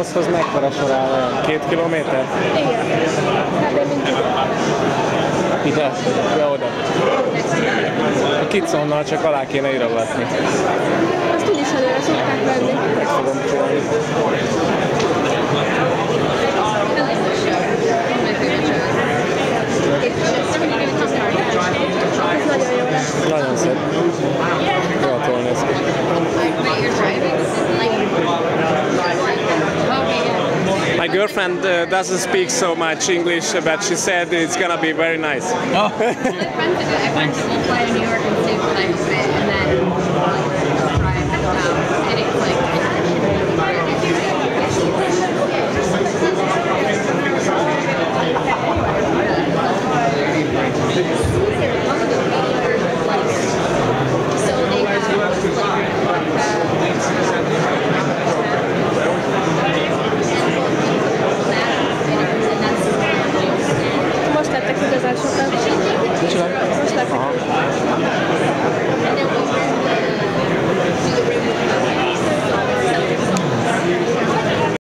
Mykonoszhoz mekkora sorál? 2 kilométer? Igen. Hát mindig. Ide? Ja, oda. A Kitzonnal csak alá kéne írogatni. Azt úgyis előre szokták venni. Meg fogom csinálni. Ez nagyon jó lesz. Nagyon szép. Jól néz ki. My girlfriend doesn't speak so much English, but she said it's gonna be very nice. Oh. I went to fly to New York and stay for like a bit, and then drive down.